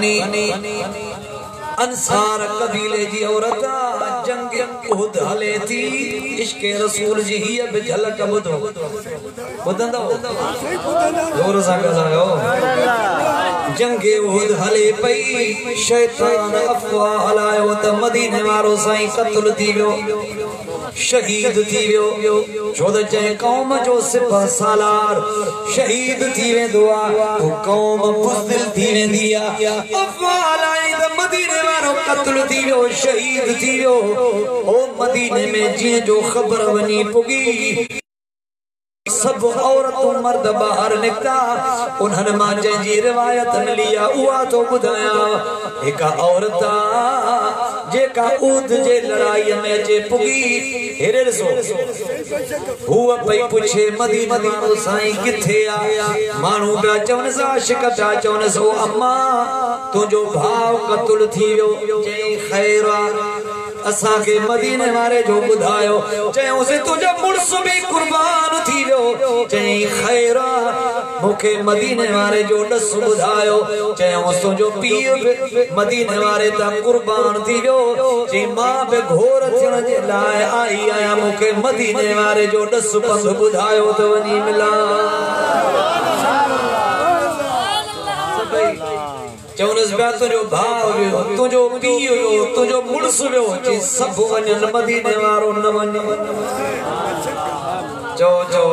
बनी अंसार कबीले जी औरत जंग उहद हले थी इश्क रसूल जी ही अब झलक बुधो बुधंदो जोर सां ॻाल्हायो जंग उहद हले पई शैतान अफ़वाह हलायो त मदीने वारो साईं क़त्ल थी वियो शहीद थी वियो छो त जंहिं क़ौम जो सिपह सालार शहीद थी वेंदो आहे उहो क़ौम बुज़दिल थी वेंदी आहे अफ़वाह हलाई त मदीने वारो क़त्ल थी वियो शहीद थी वियो ओ मदीने में जीअं जो ख़बर वञी पुगी सब औरतूं मर्द बाहर निकता उन्हनि मां जंहिंजी रिवायत मिली आहे उहा तो ॿुधायां हिक औरत जेका ऊद जे लड़ाई में अचे पुगी हेरे ॾिसो हूअ पई पुछे मदीने वारो साईं किथे आहे माण्हू पिया चवनि आशिक़ पिया चवनि सो अम्मा तुंहिंजो भाउ क़त्ल थी वियो चई ख़ैर असा के मदीने वारे जो बुधायो चयोसि तुझा मुड़स भी कुर्बान थी वियो चई खैर मुखे मदीने वारे जो दस बुधायो चयोसि तुझो पीउ मदीने वारे ता कुर्बान थी वियो चई मां बे घोर थियण जे लाइ आई आया मुखे मदीने वारे जो दस पंध बुधायो तो वनी मिला चौनस पिया तुझो भाउ वियो तुझो पीउ वियो तुझो मुड़स वियो चई सभु वञनि मदीने वारो न वञे चो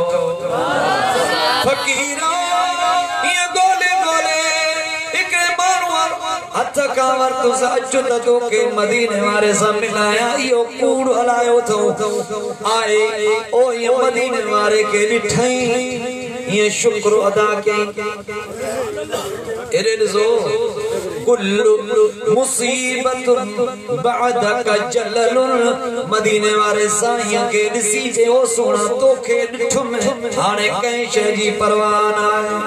फकीरा ये गोले गोले हिकिड़े माण्हू हथ खां वरितुसि अचु त तोखे मदीने वारे सां मिलाया इहो कूड़ हलायो अथऊं आए ओ ये मदीने वारे खे ॾिठई ये शुक्र अदा कयईं एरे ॾिसो कुल्लु मुसीबतुन बअदक जललुन मदीने वारे साईं के ॾिसी जे ओ सोना तोखे ॾिठुम हाणे कंहिं शइ जी परवाह न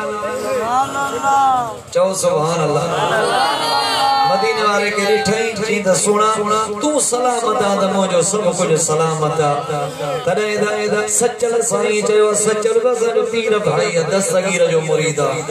आहे चओ सुभान अल्लाह मदीने वारे के ॾिठई चई त सुणा तू सलामत आहे त मुंहिंजो सभु कुझु सलामत आहे तॾहिं सचल साईं चयो सचल बसर पीर भाई दस्तगीर जो मुरीद आहे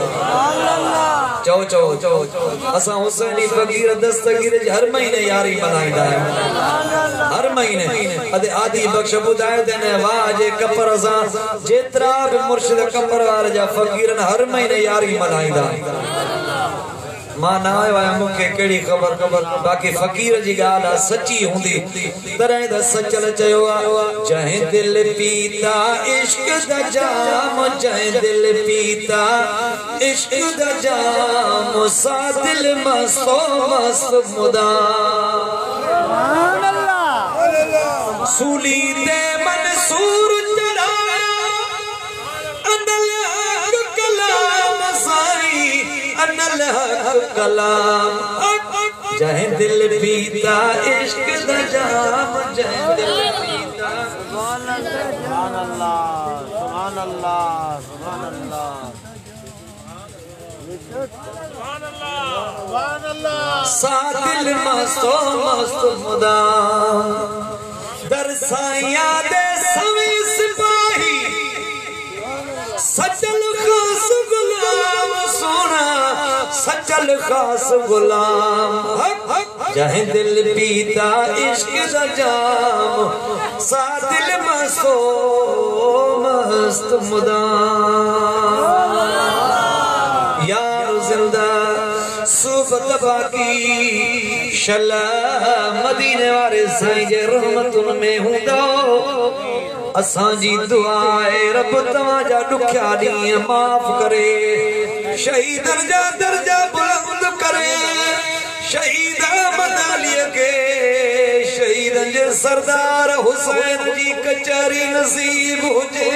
चओ असां हुसैनी फ़कीर दस्तगीर जी हर महीने यारी मल्हाईंदा आहियूं हर महीने अदे आदि बख्श ॿुधायो त वाह जे कपर सां जेतिरा बि मुर्शिद कपर वारे जा फ़कीर हर महीने यारी मल्हाईंदा मां न आयो आहियां मूंखे कहिड़ी ख़बर बाक़ी फ़कीर जी ॻाल्हि आहे सची हूंदी तॾहिं त सचल चयो आहे जंहिं दिल पीता इश्क दा जाम जंहिं दिल पीता इश्क दा जाम सा दिल मस्तो मस्त मुदाम सुभान अल्लाह सूली ते मंसूर चढ़ाया अनल कलाम साई अनल कलाम जहाँ दिल पीता इश्क दा जाम जहाँ दिल पीता सुभान अल्लाह सुभान अल्लाह सुभान अल्लाह सुभान अल्लाह सुभान अल्लाह सा दिल मस्तो मस्त मुदाम दर साईं दे सवे सिपाही सचल खास गुलाम सोना सचल खास गुलाम जहाँ दिल पीता इश्क दा जाम सा दिल मस्तो मस्त मुदाम यार जिंदा सुबत बाकी शला मदीने वारे साईं जे रहमतुन में हूंदो असांजी दुआ है रब तव्हांजा ॾुखिया ॾींहं माफ़ करे शहीदन जा दर्जा बुलंद करे शहीद अहमद अली के शहीदन जे सरदार हुसैन जी कचहरी नसीब हुजे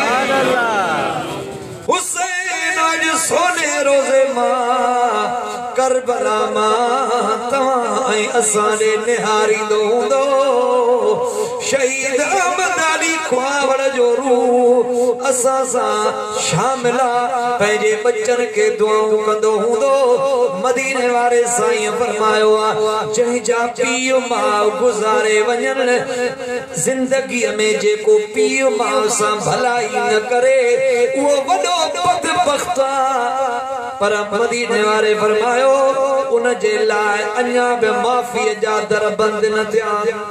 हुसैन आज सोने रोज़े मां करबला मां तव्हां ऐं असां ॾे निहारींदो हूंदो शहीद अहमद अली ख्वावड़ जो रूह असां सां शामिला पंहिंजे बच्चन के दुआऊं कंदो हूंदो मदीने वारे साईं फरमायो आहे जंहिंजा पीउ माउ गुज़ारे वञनि ज़िंदगीअ में जेको पीउ माउ सां भलाई न करे उहो वॾो बदबख़्त आहे पर मदीने वारे फरमायो उन जे लाए अन्या बे माफी जा दर बंद न थिया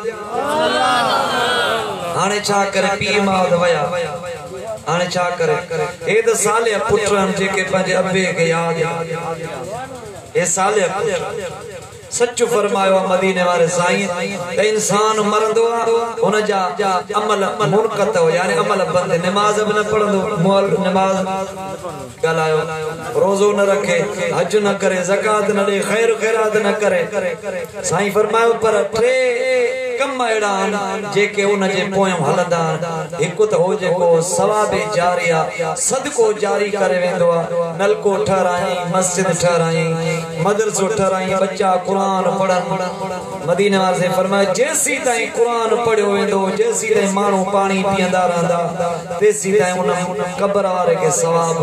हाने छा करे पी माद वया हाने छा करे ए त साले पुत्रन जेके पंहिंजे अब्बे के याद ए साले सच फरमायो मदीने वाले साईं इंसान मरंदो उन जा अमल मुनक़त हो यानी अमल बंद नमाज भी न पढ़ंदो नमाज गलायो रोजो न रखे हज न करे ज़कात न दे खैर खैरात न करे साईं फरमायो पर टे कम एड़ा जेके उन जे पोयों हलंदा एक तो हो जेको सवाबे जारिया सदको जारी करे वेंदो नलको ठहराई मस्जिद ठहराई मदरसो ठहराई बच्चा कुरान पढ़न मदीने वाले से फरमाया जेसी ताई कुरान पढ़ियो वेंदो जेसी ताई मानू पानी पींदा रहंदा तेसी ताई उन कब्र वारे के सवाब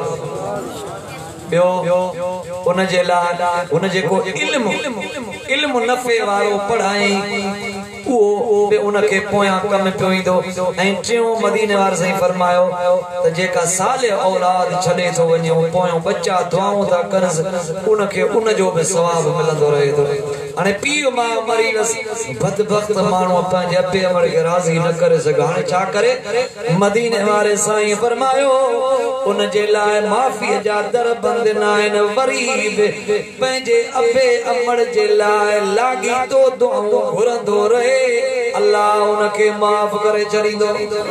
बियो उन जे ला उन जेको इल्म नफे वारो पढ़ाई वो बे उनके पोया कम पियो ऐं टियों मदीने वारे साईं फरमायो त जेका साले औलाद छॾे थो वञे पोयों बच्चा दुआऊं था करस उनके उन जो बि सवाब मिलंदो रहे थो हाणे पीउ मां मरी वसि बदबख्त माण्हू पंहिंजे अब्बे अमड़ खे राज़ी न करे सघे हाणे छा करे मदीने वारे साईं फरमायो उन जे लाइ माफ़ी जा दर बंद न आहिनि वरी बि पंहिंजे अब्बे अमड़ जे लाइ लागी तो दुआऊं घुरंदो रहे अल्लाह उनके माफ करे छॾींदो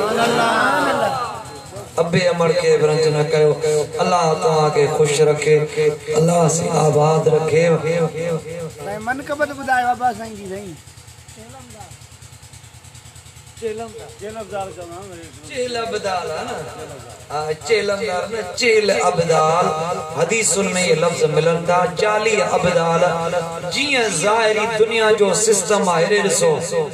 अब्बे अमड़ के ब्रंज न कयो अल्लाह तव्हां के खुश रखे अल्लाह से आबाद रखे मन कबत बुधायो बाबा साईं जी साईं चेल अब्दाल न चेल अब्दाल हदीसुन में ये लफ्ज मिलन था 40 अब्दाल जियां ज़ाहिरी दुनिया जो सिस्टम आहे ॾिसो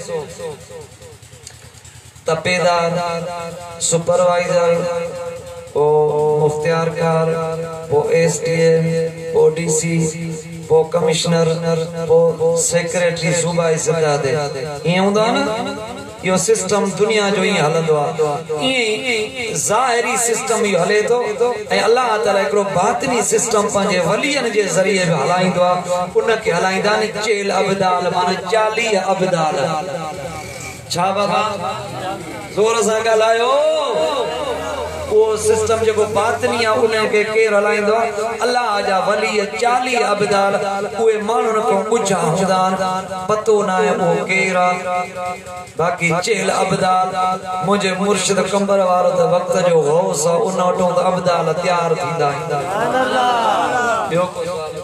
तपेदार सुपरवाइजर ओ मुख्तियारकार ओ एसडीएम ओ डीसी ओ कमिश्नर ओ सेक्रेटरी सूबाई सदादे ये हुंदा न यो सिस्टम दुनिया जो ही हलंदो आ ये ज़ाहिरी सिस्टम ही हले तो ए अल्लाह ताला एकरो बातिनी सिस्टम पंजे वलियन जे जरिए भी हलाइंदो आ उन के हलाइंदा ने चेल अब्दाल माने 40 अब्दाल छा बाबा जोर से गलायो वो सिस्टम जो बातनी है उन्हें के केर हलाइंदो अल्लाह जा वली 40 अब्दाल कोई मानन को कुछ हुदान पतो ना है वो केरा बाकी चेल अब्दाल मुझे मुर्शिद कंबर वारो त वक्त जो गौस उन वटो त अब्दाल तैयार थींदा सुभान अल्लाह यो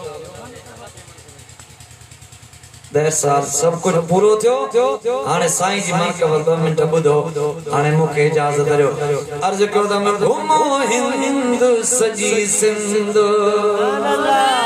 सब कुछ पूरो थियो हाने साईं जी मन कबल 2 मिनट बुधो हाने मुके इजाजत दयो अर्ज कयो त मैं घुमो हिंद सजी सिंध